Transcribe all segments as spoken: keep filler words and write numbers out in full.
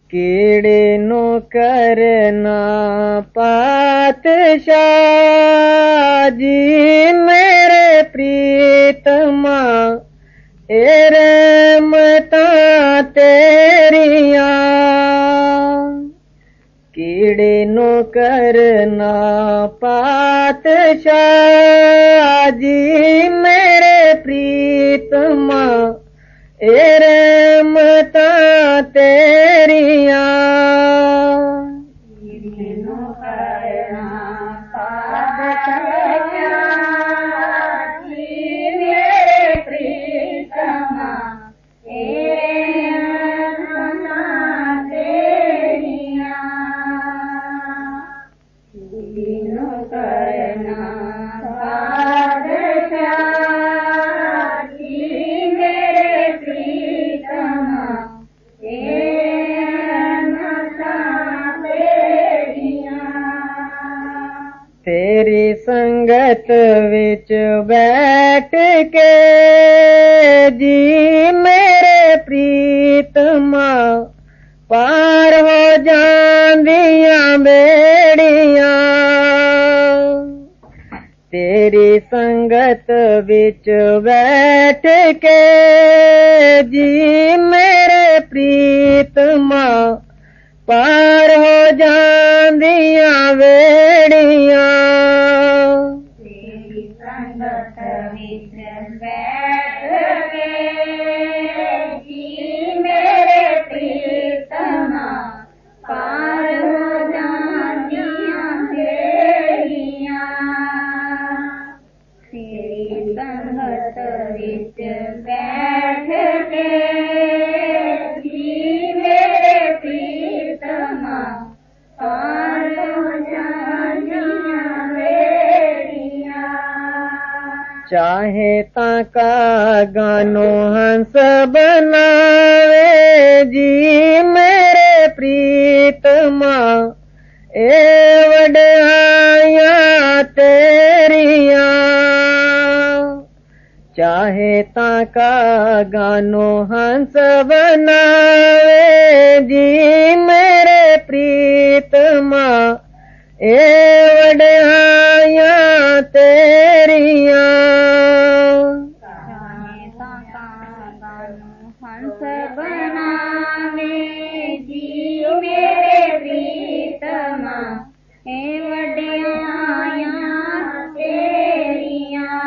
कीड़े नो करना पातशाह जी मेरे प्रीतमा ए रहमता तेरिया। कीड़े नो करना पातशाह जी मेरे प्रीतमा ए रहमता तेरिया। कीड़े नो करना पातशाह जी मेरे प्रीतमा ए रहमता तेरिया। कीड़े नो करना पातशाह जी मेरे प्रीतमा ए रहमता तेरिया। तेरी संगत विच बैठ के जी मेरे प्रीतमा पार हो जांदियां बेड़ियां। तेरी संगत विच बैठ के जी मेरे प्रीतमा पार हो जांदियां बेड़ियां। तेरी संगत विच बैठ के जी मेरे प्रीतमा पार हो जांदियां बेड़ियां। तेरी संगत विच बैठ के जी मेरे प्रीतमा पार हो जांदियां बेड़ियां। चाहे ताका गानो हंस बनावे जी मेरे प्रीतमा ए वड्याइयां तेरिया। चाहे ताका गानो हंस बनावे जी मेरे प्रीतमा ए वड्याइयां तेरिया। चाहे ताका गानो हंस बनावे जी मेरे प्रीतमा ए वड्याइयां तेरिया।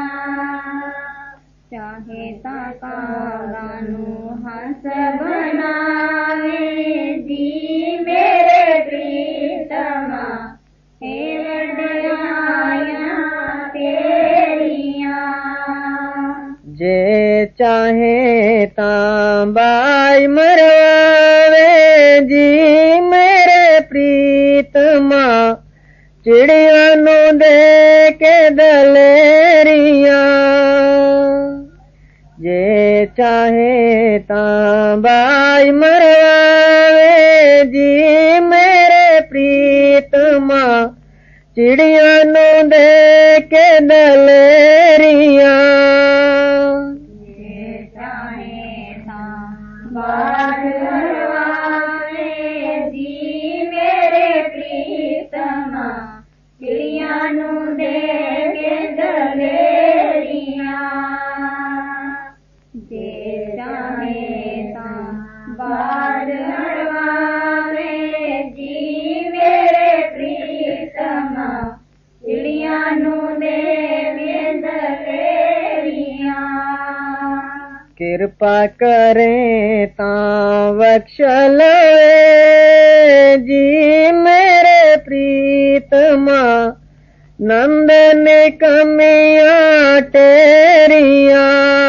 चाहे ताका गानो हंस बनावे जी मेरे प्रीतमा ए वड्याइयां तेरिया। जे चाहे तां बाई मरवावे जी मेरे प्रीतमा चिड़िया नु दे के दलेरिया। जे चाहे तां बाई मरवावे जी मेरे प्रीतमा चिड़िया नु दे के दलेरिया। जे चाहे तां बाई मरवावे जी मेरे प्रीतमा चिड़िया नु दे के दलेरिया। जे चाहे तां बाई मरवावे जी मेरे प्रीतमा चिड़िया नु दे के दलेरिया। कृपा करें तां बख्श लवे जी मेरे प्रीतमा नंद निकमियां तेरिया।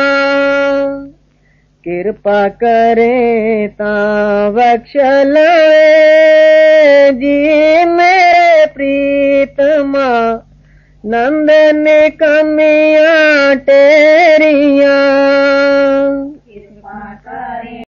कृपा करें तां बख्श लवे जी मेरे प्रीतमा नंद निकमियां तेरिया।